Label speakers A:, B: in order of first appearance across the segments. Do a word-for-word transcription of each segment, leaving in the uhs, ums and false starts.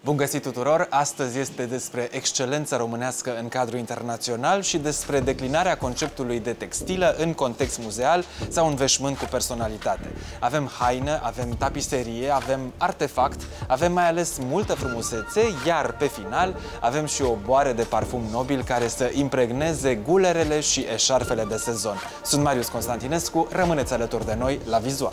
A: Bun găsit tuturor! Astăzi este despre excelența românească în cadrul internațional și despre declinarea conceptului de textilă în context muzeal sau un veșmânt cu personalitate. Avem haină, avem tapiserie, avem artefact, avem mai ales multă frumusețe, iar pe final avem și o boare de parfum nobil care să impregneze gulerele și eșarfele de sezon. Sunt Marius Constantinescu, rămâneți alături de noi la Vizual.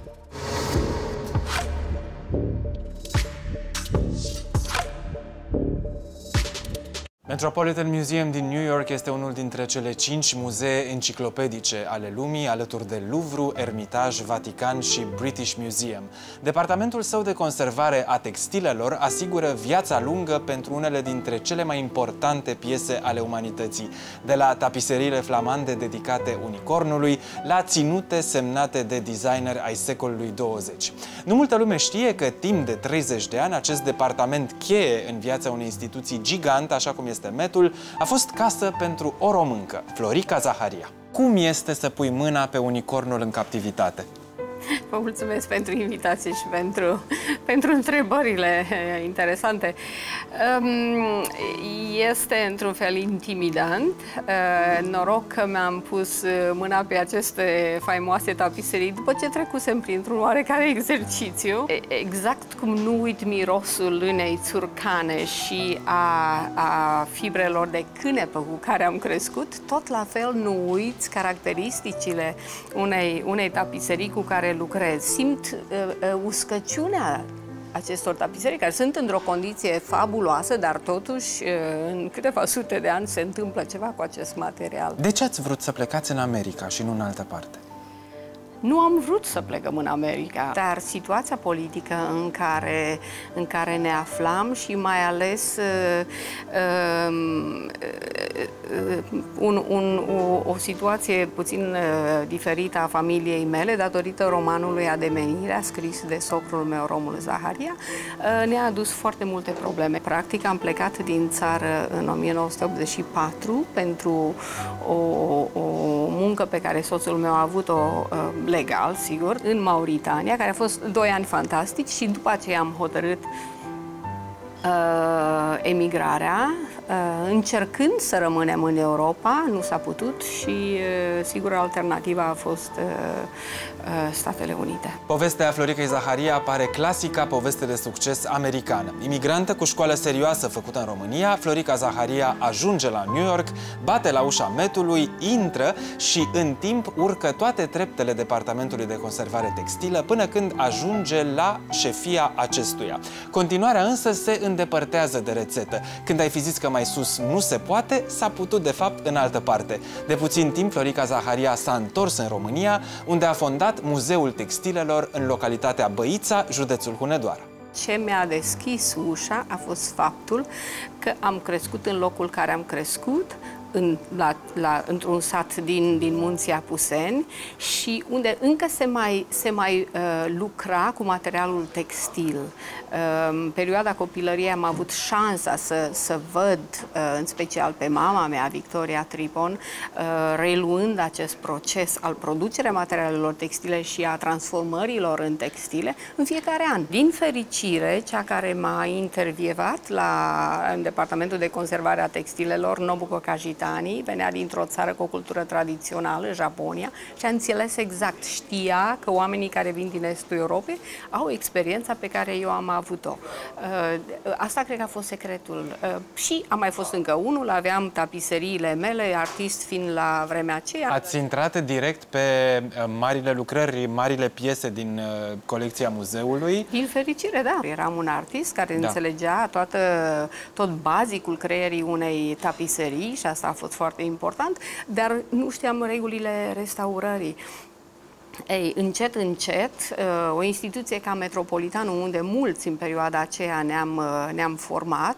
A: Metropolitan Museum din New York este unul dintre cele cinci muzee enciclopedice ale lumii, alături de Louvre, Ermitaj, Vatican și British Museum. Departamentul său de conservare a textilelor asigură viața lungă pentru unele dintre cele mai importante piese ale umanității, de la tapiseriile flamande dedicate unicornului, la ținute semnate de designeri ai secolului douăzeci. Nu multă lume știe că timp de treizeci de ani acest departament cheie în viața unei instituții gigant, așa cum este Metul, a fost casă pentru o româncă, Florica Zaharia. Cum este să pui mâna pe unicornul în captivitate?
B: Vă mulțumesc pentru invitație și pentru, pentru întrebările interesante. Este într-un fel intimidant. Noroc că mi-am pus mâna pe aceste faimoase tapiserii după ce trecusem printr-un oarecare exercițiu. Exact cum nu uit mirosul lânei țurcane și a, a fibrelor de cânepă cu care am crescut, tot la fel nu uiți caracteristicile unei, unei tapiserii cu care lucrez. Simt uh, uh, uscăciunea acestor tapiserii, care sunt într-o condiție fabuloasă, dar totuși uh, în câteva sute de ani se întâmplă ceva cu acest material.
A: De ce ați vrut să plecați în America și nu în altă parte?
B: Nu am vrut să plecăm în America, dar situația politică în care, în care ne aflam și mai ales uh, uh, uh, un, un, o, o situație puțin uh, diferită a familiei mele, datorită romanului Ademenirea, scris de socrul meu, Romul Zaharia, uh, ne-a adus foarte multe probleme. Practic am plecat din țară în o mie nouă sute optzeci și patru pentru o, o muncă pe care soțul meu a avut-o uh, legal, sigur, în Mauritania, care a fost doi ani fantastici și după aceea am hotărât uh, emigrarea, uh, încercând să rămânem în Europa, nu s-a putut și, uh, sigur, alternativa a fost uh, uh, Statele Unite.
A: Povestea Floricei Zaharia pare clasica poveste de succes americană. Imigrantă cu școală serioasă făcută în România, Florica Zaharia ajunge la New York, bate la ușa Metului, intră și în timp urcă toate treptele Departamentului de Conservare Textilă până când ajunge la șefia acestuia. Continuarea însă se îndepărtează de rețetă. Când ai fi zis că mai sus nu se poate, s-a putut de fapt în altă parte. De puțin timp, Florica Zaharia s-a întors în România, unde a fondat Muzeul Textilelor în localitatea Băița, județul Hunedoara.
B: Ce mi-a deschis ușa a fost faptul că am crescut în locul care am crescut, în, la, la, într-un sat din, din Munții Apuseni și unde încă se mai, se mai uh, lucra cu materialul textil. Uh, în perioada copilăriei am avut șansa să, să văd, uh, în special pe mama mea, Victoria Tripon, uh, reluând acest proces al producerii materialelor textile și a transformărilor în textile în fiecare an. Din fericire, cea care m-a intervievat la, în Departamentul de Conservare a Textilelor, Nobuko Kajita, venea dintr-o țară cu o cultură tradițională, Japonia, și a înțeles exact, știa că oamenii care vin din estul Europei au experiența pe care eu am avut-o. Asta cred că a fost secretul. Și am mai fost încă unul, aveam tapiseriile mele, artist fiind la vremea aceea.
A: Ați intrat direct pe marile lucrări, marile piese din colecția muzeului?
B: Din fericire, da. Eram un artist care da. înțelegea toată, tot bazicul creierii unei tapiserii și asta a fost foarte important, dar nu știam regulile restaurării. Ei, încet, încet, o instituție ca Metropolitanul, unde mulți în perioada aceea ne-am ne-am format,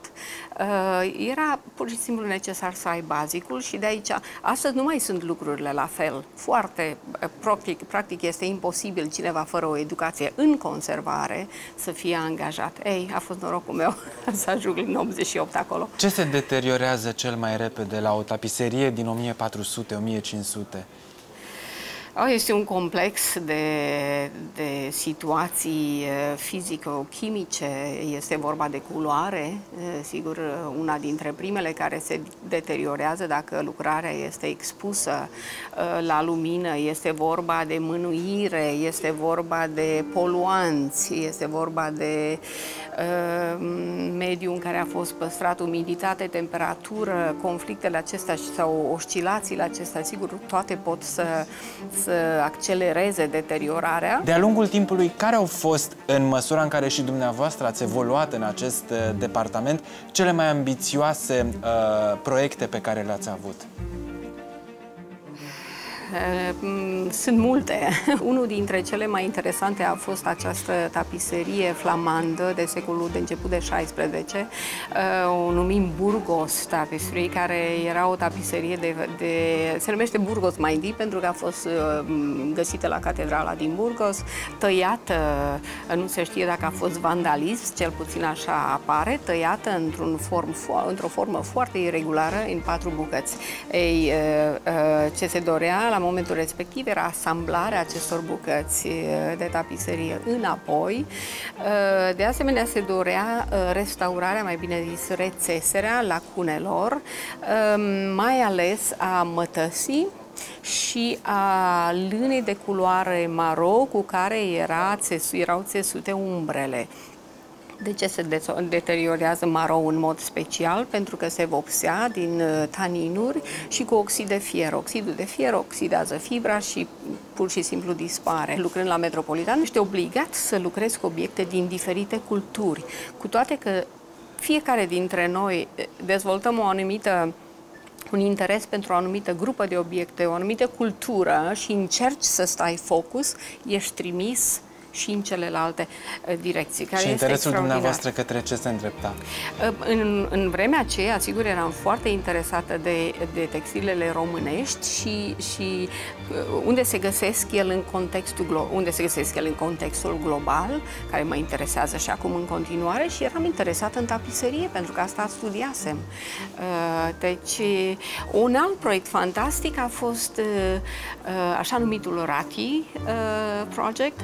B: era pur și simplu necesar să ai bazicul și de aici, astăzi nu mai sunt lucrurile la fel. Foarte practic, practic este imposibil cineva fără o educație în conservare să fie angajat. Ei, a fost norocul meu să ajung în optzeci și opt acolo.
A: Ce se deteriorează cel mai repede la o tapiserie din o mie patru sute - o mie cinci sute?
B: Este un complex de, de situații fizico-chimice, este vorba de culoare, sigur una dintre primele care se deteriorează dacă lucrarea este expusă la lumină, este vorba de mânuire, este vorba de poluanți, este vorba de uh, mediul în care a fost păstrat, umiditate, temperatură, conflictele acestea sau oscilațiile acestea, sigur, toate pot să să accelereze deteriorarea.
A: De-a lungul timpului, care au fost, în măsura în care și dumneavoastră ați evoluat în acest departament, cele mai ambițioase uh, proiecte pe care le-ați avut?
B: Sunt multe. Unul dintre cele mai interesante a fost această tapiserie flamandă de secolul de început de șaisprezece, o numim Burgos Tapestry, care era o tapiserie de, de... se numește Burgos mai întâi pentru că a fost găsită la catedrala din Burgos, tăiată, nu se știe dacă a fost vandalism, cel puțin așa apare, tăiată într-un form, într-o formă foarte irregulară, în patru bucăți. Ei, ce se dorea la momentul respectiv era asamblarea acestor bucăți de tapiserie înapoi. De asemenea, se dorea restaurarea, mai bine zis, rețeserea lacunelor, mai ales a mătăsii și a lânei de culoare maro cu care era, erau țesute umbrele. De ce se deteriorează marou în mod special? Pentru că se vopsea din taninuri și cu oxid de fier. Oxidul de fier oxidează fibra și pur și simplu dispare. Lucrând la Metropolitan, ești obligat să lucrezi cu obiecte din diferite culturi, cu toate că fiecare dintre noi dezvoltăm o anumită un interes pentru o anumită grupă de obiecte, o anumită cultură și încerci să stai focus, ești trimis și în celelalte direcții. Care
A: și
B: este
A: interesul dumneavoastră către ce se îndrepta?
B: În, în vremea aceea, sigur, eram foarte interesată de, de textilele românești și, și unde se găsesc el în contextul unde se găsesc el în contextul global, care mă interesează și acum în continuare, și eram interesată în tapiserie, pentru că asta studiasem. Deci, un alt proiect fantastic a fost așa numitul Rati Project.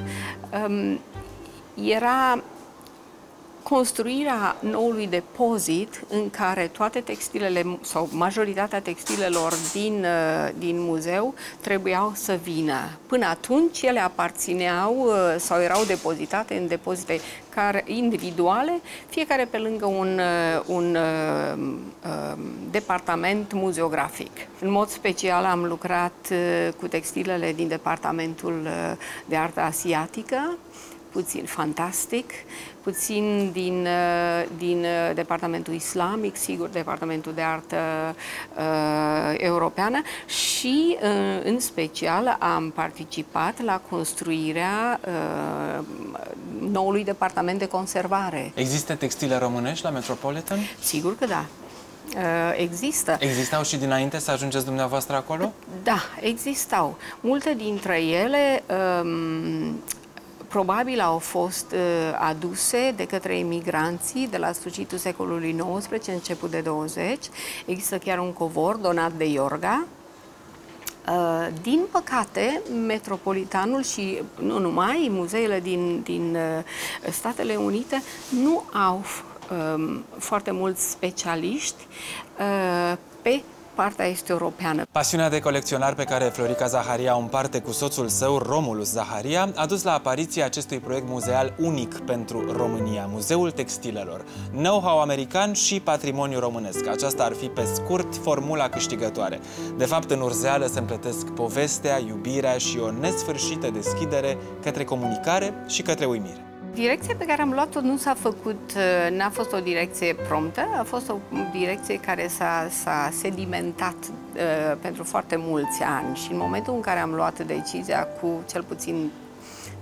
B: Era construirea noului depozit în care toate textilele sau majoritatea textilelor din, din muzeu trebuiau să vină. Până atunci ele aparțineau sau erau depozitate în depozite care, individuale, fiecare pe lângă un, un uh, departament muzeografic. În mod special am lucrat cu textilele din departamentul de artă asiatică, puțin fantastic, puțin din, din departamentul islamic, sigur, departamentul de artă uh, europeană și, uh, în special, am participat la construirea uh, noului departament de conservare.
A: Există textile românești la Metropolitan?
B: Sigur că da. Există.
A: Existau și dinainte să ajungeți dumneavoastră acolo?
B: Da, existau. Multe dintre ele um, probabil au fost uh, aduse de către emigranții de la sfârșitul secolului nouăsprezece, început de douăzeci. Există chiar un covor donat de Iorga. Uh, din păcate, Metropolitanul și nu numai, muzeele din, din uh, Statele Unite nu au um, foarte mulți specialiști uh, pe partea este europeană.
A: Pasiunea de colecționar pe care Florica Zaharia o împarte cu soțul său, Romulus Zaharia, a dus la apariția acestui proiect muzeal unic pentru România, Muzeul Textilelor. Know-how american și patrimoniu românesc. Aceasta ar fi, pe scurt, formula câștigătoare. De fapt, în urzeală se împletesc povestea, iubirea și o nesfârșită deschidere către comunicare și către uimire.
B: Direcția pe care am luat-o nu s-a făcut, n-a fost o direcție promptă, a fost o direcție care s-a sedimentat uh, pentru foarte mulți ani și în momentul în care am luat decizia cu cel puțin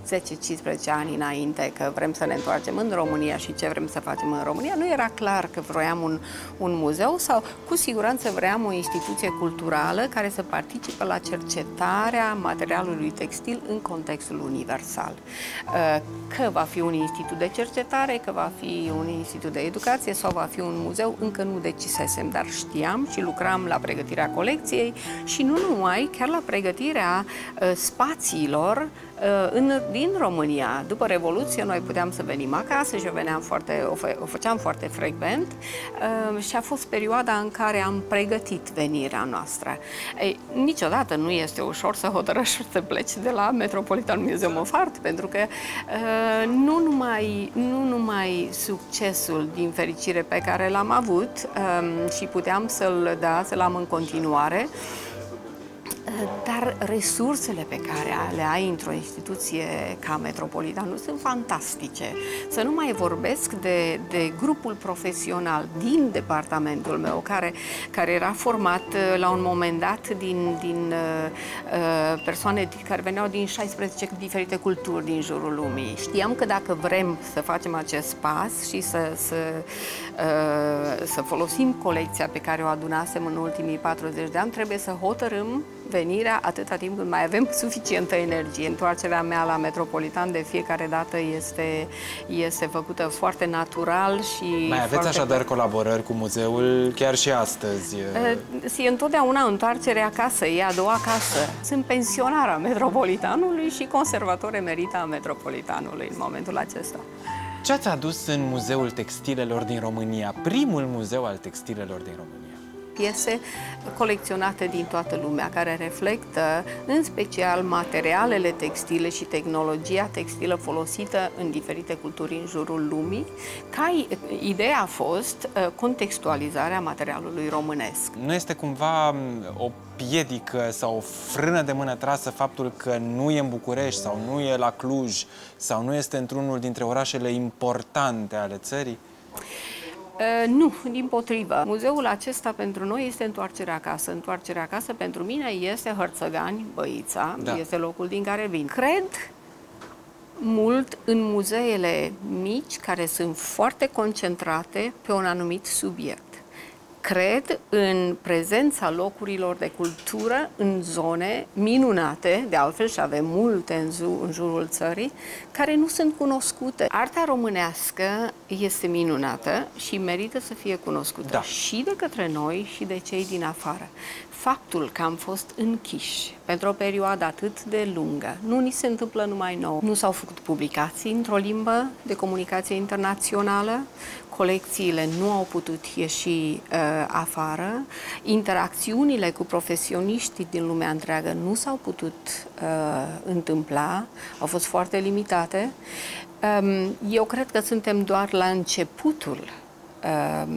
B: zece cincisprezece ani înainte că vrem să ne întoarcem în România și ce vrem să facem în România, nu era clar că vroiam un, un muzeu sau cu siguranță vreau o instituție culturală care să participe la cercetarea materialului textil în contextul universal. Că va fi un institut de cercetare, că va fi un institut de educație sau va fi un muzeu, încă nu decisesem, dar știam și lucram la pregătirea colecției și nu numai, chiar la pregătirea uh, spațiilor uh, în, din România. După Revoluție noi puteam să venim acasă și o, veneam foarte, o, fă, o făceam foarte frecvent uh, și a fost perioada în care am pregătit venirea noastră. Ei, niciodată nu este ușor să hotărăști să pleci de la Metropolitan Museum of Art, pentru că uh, nu, numai, nu numai succesul din fericire pe care l-am avut um, și puteam să-l da, să-l am în continuare, dar resursele pe care le ai într-o instituție ca Metropolitanul sunt fantastice. Să nu mai vorbesc de, de grupul profesional din departamentul meu, care, care era format la un moment dat din, din uh, persoane care veneau din șaisprezece diferite culturi din jurul lumii. Știam că dacă vrem să facem acest pas și să, să, uh, să folosim colecția pe care o adunasem în ultimii patruzeci de ani, trebuie să hotărâm venirea atâta timp când mai avem suficientă energie. Întoarcerea mea la Metropolitan de fiecare dată este, este făcută foarte natural și
A: mai aveți așadar
B: pe...
A: colaborări cu muzeul chiar și astăzi?
B: E întotdeauna întoarcere acasă, e a doua casă. Sunt pensionar a Metropolitanului și conservator emerită a Metropolitanului în momentul acesta.
A: Ce ați adus în Muzeul Textilelor din România, primul muzeu al textilelor din România?
B: Piese colecționate din toată lumea, care reflectă în special materialele textile și tehnologia textilă folosită în diferite culturi în jurul lumii. Ca ideea a fost contextualizarea materialului românesc.
A: Nu este cumva o piedică sau o frână de mână trasă faptul că nu e în București sau nu e la Cluj sau nu este într-unul dintre orașele importante ale țării?
B: Uh, nu, dimpotrivă. Muzeul acesta pentru noi este întoarcerea acasă. Întoarcerea acasă pentru mine este Hărțăgani, Băița, da. Este locul din care vin. Cred mult în muzeele mici care sunt foarte concentrate pe un anumit subiect. Cred în prezența locurilor de cultură în zone minunate, de altfel și avem multe în, zu, în jurul țării, care nu sunt cunoscute. Arta românească este minunată și merită să fie cunoscută da. Și de către noi și de cei din afară. Faptul că am fost închiși pentru o perioadă atât de lungă, nu ni se întâmplă numai nouă. Nu s-au făcut publicații într-o limbă de comunicație internațională, colecțiile nu au putut ieși uh, afară, interacțiunile cu profesioniștii din lumea întreagă nu s-au putut uh, întâmpla, au fost foarte limitate. Um, eu cred că suntem doar la începutul um,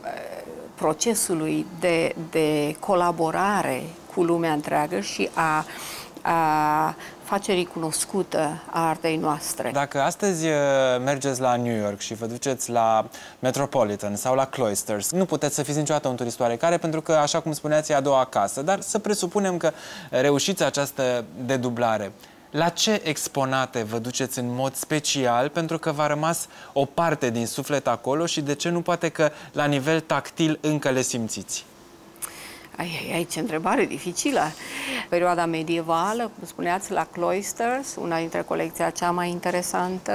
B: procesului de, de colaborare cu lumea întreagă și a, a facerii cunoscută a artei noastre.
A: Dacă astăzi mergeți la New York și vă duceți la Metropolitan sau la Cloisters, nu puteți să fiți niciodată un turist oarecare, pentru că, așa cum spuneați, e a doua casă, dar să presupunem că reușiți această dedublare. La ce exponate vă duceți în mod special, pentru că v-a rămas o parte din suflet acolo și de ce nu poate că la nivel tactil încă le simțiți?
B: Ai, ai, ai, ce întrebare dificilă! Perioada medievală, cum spuneați, la Cloisters, una dintre colecția cea mai interesantă.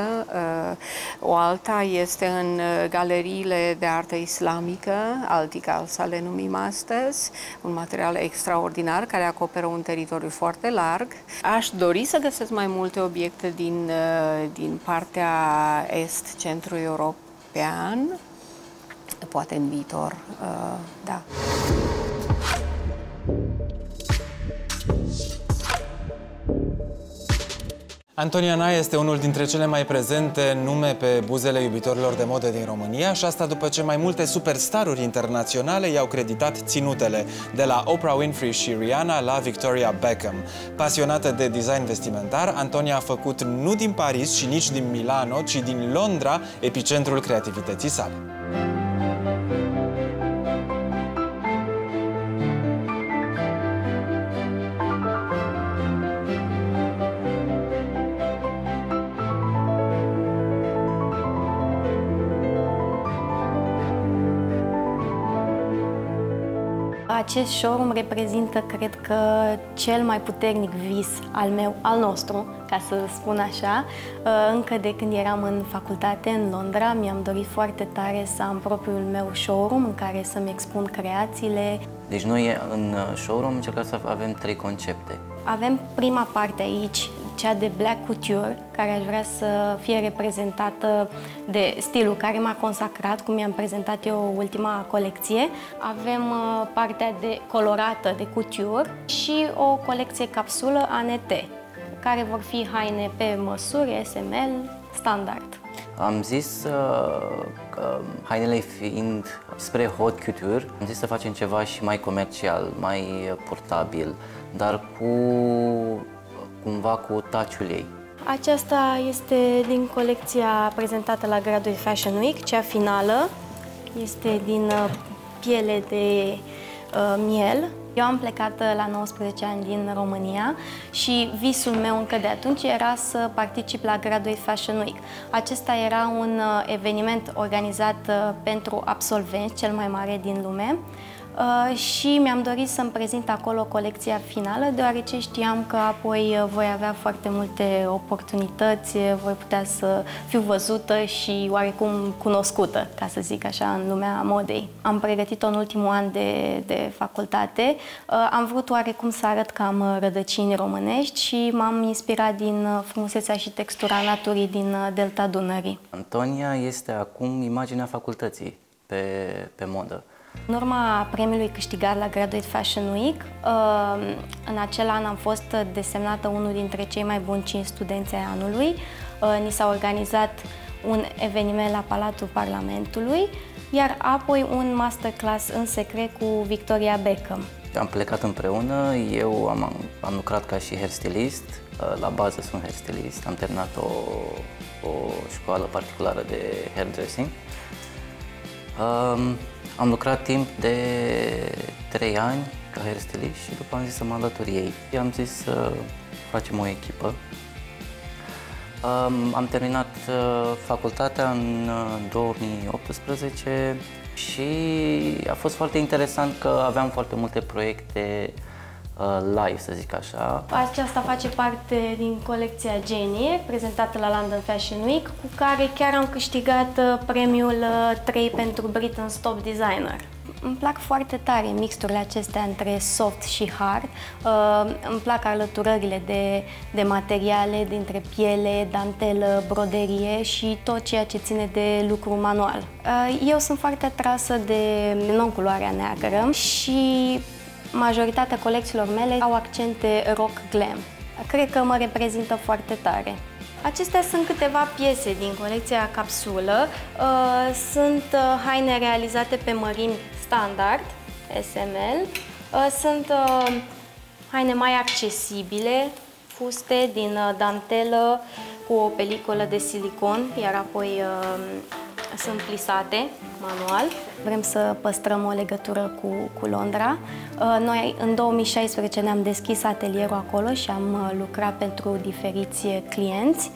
B: O alta este în galeriile de artă islamică, Alticalsa le numim astăzi, un material extraordinar care acoperă un teritoriu foarte larg. Aș dori să găsesc mai multe obiecte din, din partea est-centru european, poate în viitor, da.
A: Antonia Nae este unul dintre cele mai prezente nume pe buzele iubitorilor de modă din România și asta după ce mai multe superstaruri internaționale i-au creditat ținutele, de la Oprah Winfrey și Rihanna la Victoria Beckham. Pasionată de design vestimentar, Antonia a făcut nu din Paris și nici din Milano, ci din Londra epicentrul creativității sale.
C: Acest showroom reprezintă, cred că, cel mai puternic vis al meu, al nostru, ca să spun așa. Încă de când eram în facultate în Londra, mi-am dorit foarte tare să am propriul meu showroom în care să-mi expun creațiile.
D: Deci noi în showroom încercăm să avem trei concepte.
C: Avem prima parte aici, cea de black couture, care aș vrea să fie reprezentată de stilul care m-a consacrat, cum mi-am prezentat eu ultima colecție. Avem partea de colorată de couture și o colecție capsulă A N T, care vor fi haine pe măsuri, S M L, standard.
D: Am zis uh, că hainele fiind spre haute couture, am zis să facem ceva și mai comercial, mai purtabil, dar cu cumva cu touch-ul ei.
C: Aceasta este din colecția prezentată la Graduate Fashion Week, cea finală. Este din piele de uh, miel. Eu am plecat la nouăsprezece ani din România și visul meu încă de atunci era să particip la Graduate Fashion Week. Acesta era un eveniment organizat pentru absolvenți, cel mai mare din lume. Și mi-am dorit să-mi prezint acolo colecția finală, deoarece știam că apoi voi avea foarte multe oportunități, voi putea să fiu văzută și oarecum cunoscută, ca să zic așa, în lumea modei. Am pregătit-o în ultimul an de, de facultate. Am vrut oarecum să arăt că am rădăcini românești și m-am inspirat din frumusețea și textura naturii din Delta Dunării.
D: Antonia este acum imaginea facultății pe, pe modă.
C: În urma premiului câștigat la Graduate Fashion Week, în acel an am fost desemnată unul dintre cei mai buni cinci studenți ai anului. Ni s-a organizat un eveniment la Palatul Parlamentului, iar apoi un masterclass în secret cu Victoria Beckham.
D: Am plecat împreună, eu am, am lucrat ca și hairstylist, la bază sunt hairstylist, am terminat o, o școală particulară de hairdressing. Um, Am lucrat timp de trei ani ca hairstylist și după am zis să mă alătur ei. Am zis să facem o echipă. Am terminat facultatea în două mii optsprezece și a fost foarte interesant că aveam foarte multe proiecte live, să zic așa.
C: Aceasta face parte din colecția Jenny, prezentată la London Fashion Week, cu care chiar am câștigat premiul trei pentru Britain's Top Designer. Îmi plac foarte tare mixturile acestea între soft și hard. Îmi plac alăturările de, de materiale dintre piele, dantelă, broderie și tot ceea ce ține de lucru manual. Eu sunt foarte atrasă de non-culoarea neagră și majoritatea colecțiilor mele au accente rock glam. Cred că mă reprezintă foarte tare. Acestea sunt câteva piese din colecția capsulă. Sunt haine realizate pe mărimi standard, S M L. Sunt haine mai accesibile, fuste din dantelă cu o peliculă de silicon, iar apoi sunt plisate manual. Vrem să păstrăm o legătură cu, cu Londra. Noi în două mii șaisprezece ne-am deschis atelierul acolo și am lucrat pentru diferiți clienți.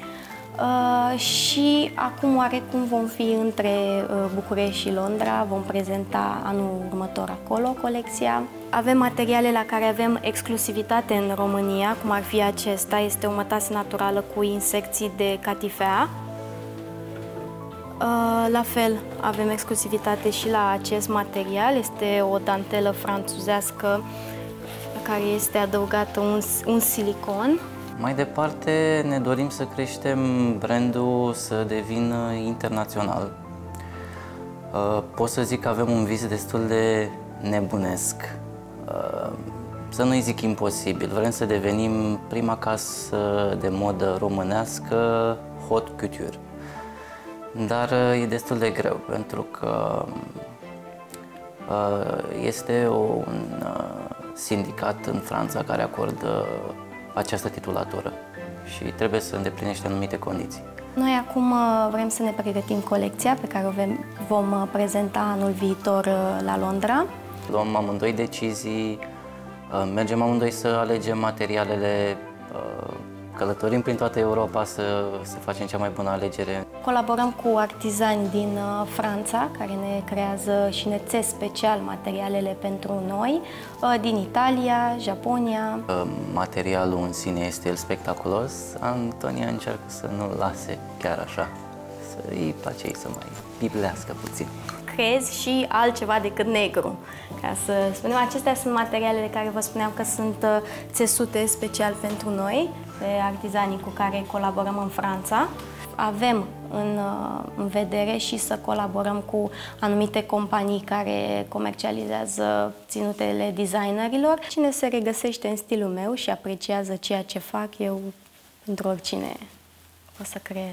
C: Și acum oarecum vom fi între București și Londra, vom prezenta anul următor acolo colecția. Avem materiale la care avem exclusivitate în România, cum ar fi acesta, este o mătase naturală cu insecții de catifea. La fel, avem exclusivitate și la acest material, este o dantelă franțuzească care este adăugată un, un silicon.
D: Mai departe ne dorim să creștem brandul să devină internațional. Pot să zic că avem un vis destul de nebunesc, să nu-i zic imposibil. Vrem să devenim prima casă de modă românească haute couture. Dar e destul de greu, pentru că este un sindicat în Franța care acordă această titulatură și trebuie să îndeplinește anumite condiții.
C: Noi acum vrem să ne pregătim colecția pe care o vom prezenta anul viitor la Londra.
D: Luăm amândoi decizii, mergem amândoi să alegem materialele, călătorim prin toată Europa să, să facem cea mai bună alegere.
C: colaborăm cu artizani din uh, Franța, care ne creează și ne țes special materialele pentru noi, uh, din Italia, Japonia.
D: Uh, materialul în sine este el spectaculos, Antonia încearcă să nu-l lase chiar așa, să îi place ei să mai biblească puțin.
C: Creezi și altceva decât negru. Ca să spunem, acestea sunt materialele care vă spuneam că sunt uh, țesute special pentru noi, de artizanii cu care colaborăm în Franța. Avem în, în vedere și să colaborăm cu anumite companii care comercializează ținutele designerilor. Cine se regăsește în stilul meu și apreciază ceea ce fac, eu pentru oricine o să creez.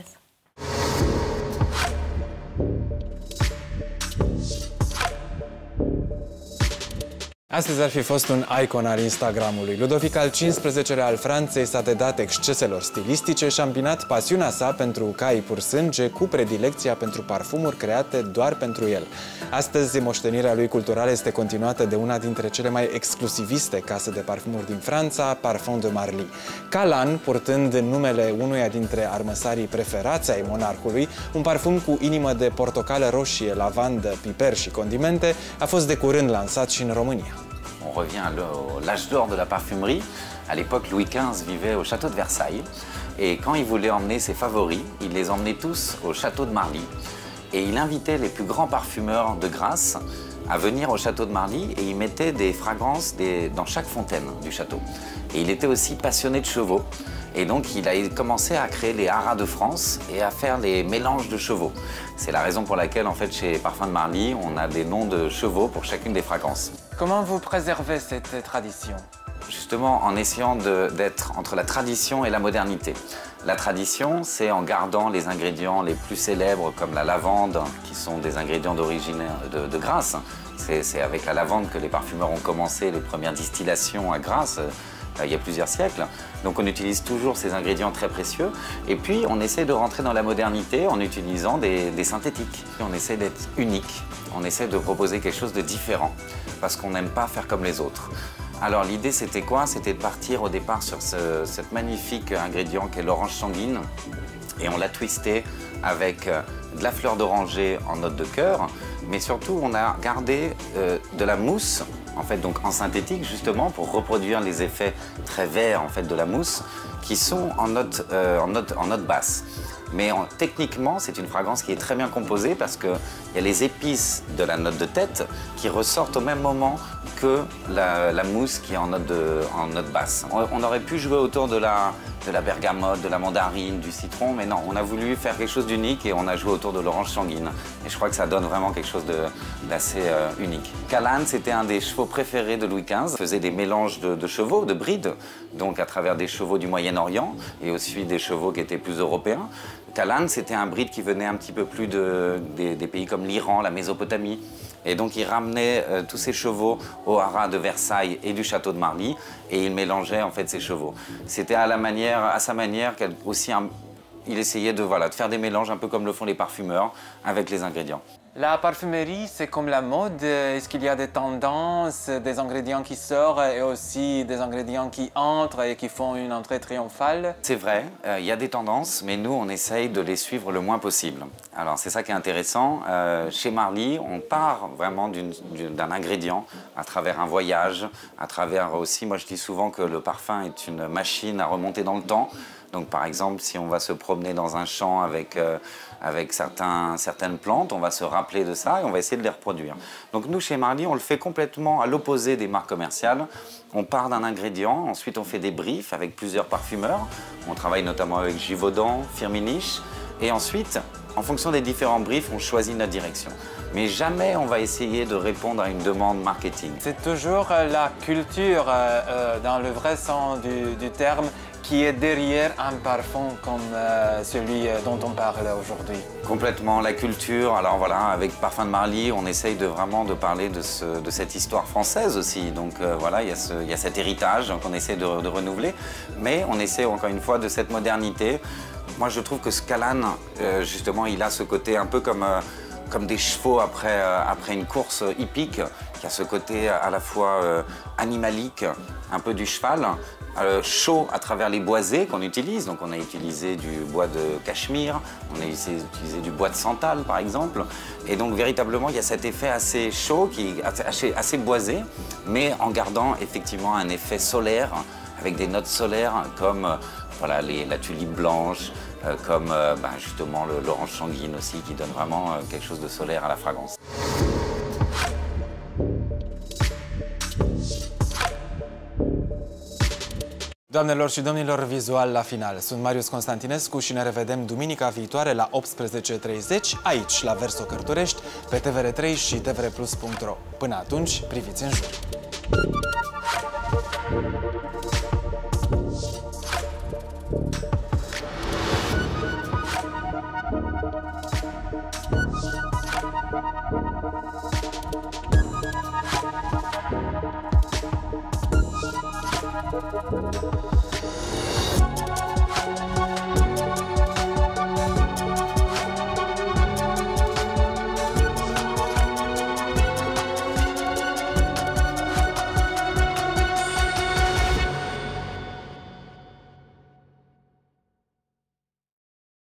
A: Astăzi ar fi fost un icon al Instagramului. Ludovic al cincisprezecelea al Franței s-a dedat exceselor stilistice și a îmbinat pasiunea sa pentru cai pur sânge cu predilecția pentru parfumuri create doar pentru el. Astăzi, moștenirea lui culturală este continuată de una dintre cele mai exclusiviste case de parfumuri din Franța, Parfum de Marly. Calan, purtând numele unuia dintre armăsarii preferați ai monarhului, un parfum cu inimă de portocală roșie, lavandă, piper și condimente, a fost de curând lansat și în România.
E: On revient à l'âge d'or de la parfumerie. À l'époque, Louis quinze vivait au château de Versailles. Et quand il voulait emmener ses favoris, il les emmenait tous au château de Marly. Et il invitait les plus grands parfumeurs de Grasse à venir au château de Marly et il mettait des fragrances des, dans chaque fontaine du château. Et il était aussi passionné de chevaux. Et donc, il a commencé à créer les haras de France et à faire les mélanges de chevaux. C'est la raison pour laquelle, en fait, chez Parfum de Marly, on a des noms de chevaux pour chacune des fragrances.
A: Comment vous préservez cette tradition?
E: Justement, en essayant d'être entre la tradition et la modernité. La tradition, c'est en gardant les ingrédients les plus célèbres, comme la lavande, qui sont des ingrédients d'origine de, de Grasse. C'est avec la lavande que les parfumeurs ont commencé les premières distillations à Grasse. Il y a plusieurs siècles. Donc on utilise toujours ces ingrédients très précieux. Et puis on essaie de rentrer dans la modernité en utilisant des, des synthétiques. On essaie d'être unique, on essaie de proposer quelque chose de différent, parce qu'on n'aime pas faire comme les autres. Alors l'idée c'était quoi? C'était de partir au départ sur ce cet magnifique ingrédient qu'est l'orange sanguine. Et on l'a twisté avec de la fleur d'oranger en note de cœur. Mais surtout on a gardé euh, de la mousse, en fait, donc en synthétique justement pour reproduire les effets très verts en fait de la mousse qui sont en note, euh, en note, en note basse. Mais en, techniquement, c'est une fragrance qui est très bien composée parce qu'il y a les épices de la note de tête qui ressortent au même moment que la, la mousse qui est en note, de, en note basse. On, on aurait pu jouer autour de la, de la bergamote, de la mandarine, du citron, mais non, on a voulu faire quelque chose d'unique et on a joué autour de l'orange sanguine. Et je crois que ça donne vraiment quelque chose d'assez euh, unique. Calan, c'était un des chevaux préférés de Louis quinze. Il faisait des mélanges de, de chevaux, de brides, donc à travers des chevaux du Moyen-Orient et aussi des chevaux qui étaient plus européens. Calan, c'était un bride qui venait un petit peu plus de, des, des pays comme l'Iran, la Mésopotamie. Et donc il ramenait euh, tous ces chevaux au haras de Versailles et du château de Marly et il mélangeait en fait ces chevaux. C'était à, la manière, à sa manière aussi un, il essayait de, voilà, de faire des mélanges un peu comme le font les parfumeurs avec les ingrédients.
A: La parfumerie, c'est comme la mode. Est-ce qu'il y a des tendances, des ingrédients qui sortent et aussi des ingrédients qui entrent et qui font une entrée triomphale?
E: C'est vrai, euh, il y a des tendances, mais nous, on essaye de les suivre le moins possible. Alors, c'est ça qui est intéressant. Euh, chez Marly, on part vraiment d'un ingrédient à travers un voyage, à travers aussi, moi je dis souvent que le parfum est une machine à remonter dans le temps. Donc par exemple, si on va se promener dans un champ avec, euh, avec certains, certaines plantes, on va se rappeler de ça et on va essayer de les reproduire. Donc nous, chez Marly, on le fait complètement à l'opposé des marques commerciales. On part d'un ingrédient, ensuite on fait des briefs avec plusieurs parfumeurs. On travaille notamment avec Givaudan, Firmenich. Et ensuite, en fonction des différents briefs, on choisit notre direction. Mais jamais on va essayer de répondre à une demande marketing.
A: C'est toujours la culture, euh, dans le vrai sens du, du terme, qui est derrière un parfum comme euh, celui dont on parle aujourd'hui.
E: Complètement, la culture. Alors voilà, avec Parfum de Marly, on essaye de vraiment de parler de, ce, de cette histoire française aussi. Donc euh, voilà, il y, a ce, il y a cet héritage qu'on essaie de, de renouveler. Mais on essaie encore une fois de cette modernité. Moi, je trouve que ce Calan, euh, justement, il a ce côté un peu comme... Euh, comme des chevaux après, euh, après une course hippique, qui a ce côté à la fois euh, animalique, un peu du cheval, euh, chaud à travers les boisés qu'on utilise. Donc on a utilisé du bois de cachemire, on a utilisé du bois de santal par exemple. Et donc véritablement il y a cet effet assez chaud, qui est assez, assez boisé, mais en gardant effectivement un effet solaire, avec des notes solaires comme euh, voilà, les, la tulipe blanche, euh, comme euh, ben, justement l'orange sanguine aussi, qui donne vraiment euh, quelque chose de solaire à la fragrance.
A: Doamnelor și domnilor, vizual la final. Sunt Marius Constantinescu și ne revedem duminica viitoare la optsprezece și treizeci, aici, la Verso Cărturești, pe T V R trei și T V R plus punct ro. Până atunci, priviți în jur! We'll be right back.